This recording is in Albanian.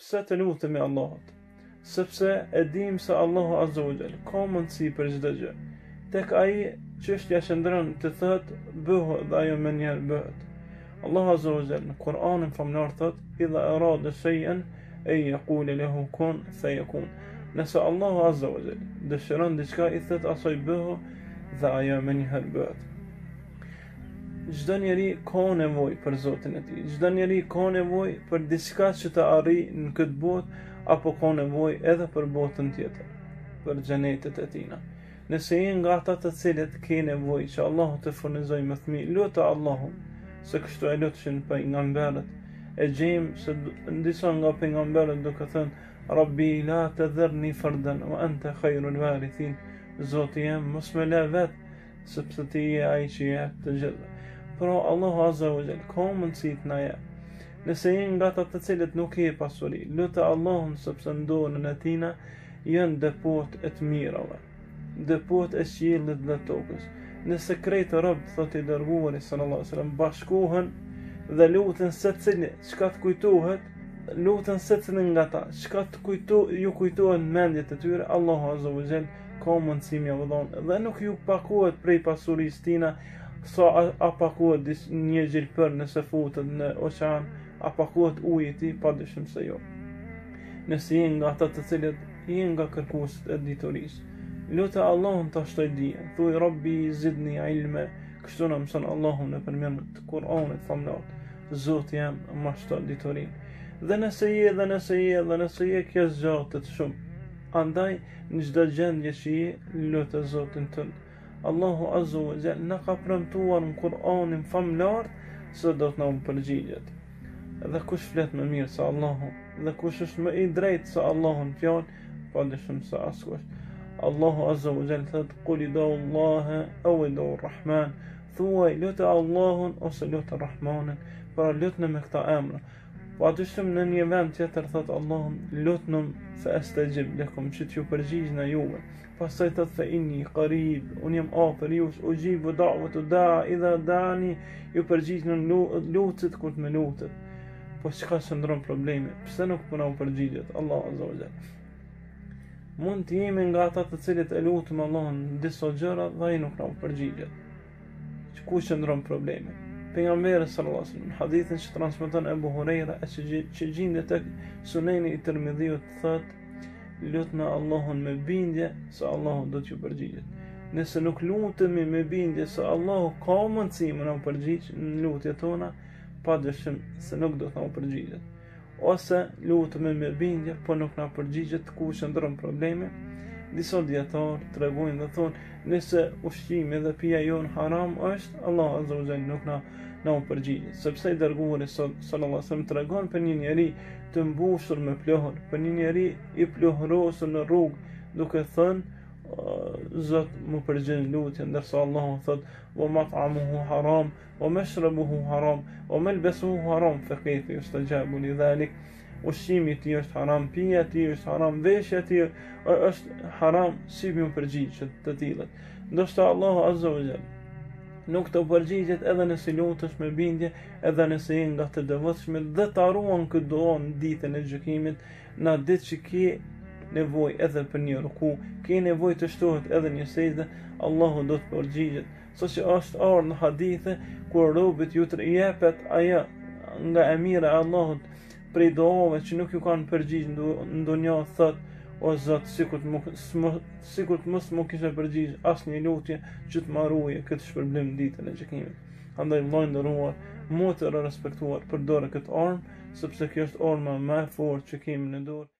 pse të lutemi Allahut? Sepse e dim se Allahu Azza wa Jall ka mundësi për çdo gjë. Tek ai çështja qëndron të thotë bëhu dhe ajo menjëherë bëhet. Allahu Azza wa Jall në Kur'anin famlar thot: "Idha arada shay'an ay yaqulu lahu kun fayakun." Nëse Allahu Azza wa Jall dëshiron diçka i thot asaj bëhu dhe ajo menjëherë bëhet. Çdo njeri ka nevojë për Zotin e tij. Çdo njeri ka nevojë për diçka që të arrijë në këtë botë apo ka nevojë edhe për botën tjetër, për xhenetet e tina. Nëse je nga ata të cilët ke nevojë që Allahu të furnizojë më fëmijë, lutë Allahun, se kështu e lutshin pejgamberët. E gjejmë se disa nga pejgamberët duke thënë: "Rabbi la tadhirni fardan wa anta khairul warithin." Zoti jam, mos më lë vet, sepse ti je ai që jep të gjithë. Pra Allahu Azza wa Jall ka mundësi të na jep. Nëse je nga ata të cilët nuk ke pasuri, lutë Allahun, sepse në dorën e tina janë depot e të mirave, depot e qiellit dhe tokës. Nëse krejtë rob, thot i dërguari sallallahu alaihi wasallam, bashkohen dhe lutën secili çka të kujtohet, lutën secili nga ta çka të ju kujtohet mendjet e tyre, Allahu Azza wa Jall ka mundësi m'ia dhon dhe nuk ju pakohet prej pasurisë tina sa a pakohet një gjilpër nëse futet në oqean, a pakohet uji i tij, padyshim se jo. Nëse je nga ata të cilët je nga kërkuesit e diturisë, lutë Allahun ta shtoj dijen. Thuaj Rabbi zidni ilme, kështu na mëson Allahu nëpërmjet Kur'anit famlar. Zoti jam më shto diturinë. Dhe nëse je kjo zgjatet shumë. Andaj në çdo gjendje që je, lutë Zotin tënd. Allahu Azza wa Jall na ka premtuar në Kur'anin famlar se do të na përgjigjet. Dhe kush flet më mirë se Allahu, dhe kush është më i drejtë se Allahu në fjalë, padyshim se askush. Allahu Azza wa Jall thot: "Qul idallaha aw idur-Rahman." Thuaj lutë Allahun ose lutë Rahmanin, pra lutni me këta emra. Padyshim në një vend tjetër thot Allahun: "Lutnum fa astajib lakum", që t'ju përgjigjna juve. Pastaj thot: "Fa inni qarib", unë jam afër jush, ujibu da'watu da'i idha da'ani, ju përgjigjen lutjet kur të më lutet. Po çka shndron problemi? Pse nuk po na përgjigjet Allahu Azza wa Jall? Mund të jemi nga ata të cilët e lutëm Allahun disa gjëra dhe ai nuk na përgjigjet. Ku shndron problemi? Pejgamberi sallallahu alaihi wasallam, hadithin që transmeton Abu Huraira, që gjendet tek Suneni i Tirmidhiut, thotë: "Lutna Allahun me bindje se Allahu do t'ju përgjigjet." Nëse nuk lutemi me bindje se Allahu ka mundësi më na përgjigj në lutjet tona, padyshim se nuk do të na përgjigjet. Ose lutemi me bindje, po nuk na përgjigjet, ku shndron problemi? Disa dietar tregojnë dhe thonë: nëse ushqimi dhe pija jon haram është, Allahu Azza wa Jall nuk na përgjigjet, sepse i dërguari sallallahu alaihi wasallam tregon për një njeri të mbushur me pluhur, për një njeri i pluhurosur në rrugë, duke thënë: Zot më përgjigj lutjen, ndërsa Allahu thot: "Wa mat'amuhu haram, wa mashrabuhu haram, wa malbasuhu haram, fa kayfa yustajabu li dhalik." Ushqimi i tij është haram, pija e tij është haram, veshja e tij është haram, si më përgjigj të tillët. Ndoshta Allahu Azza wa Jall nuk të përgjigjet edhe nëse lutesh me bindje, edhe nëse je nga të devotshmit dhe të ruan këtë dua në ditën e gjykimit, në ditë që ke nevojë edhe për një ruku, ke nevojë të shtohet edhe një sejdë, Allahu do të përgjigjet. Siç është ardhur në hadithe kur robët ju të jepet ajo nga e mira e Allahut prej duave që nuk ju kanë përgjigj në dunja, thot: "O Zot, sikur të mos më kishe përgjigj asnjë lutje që të marruje këtë shpërblim ditën e gjykimit." Andaj vllai nderuar, mos e respektuar përdorë këtë armë, sepse kjo është arma më e fortë që kemi në dorë.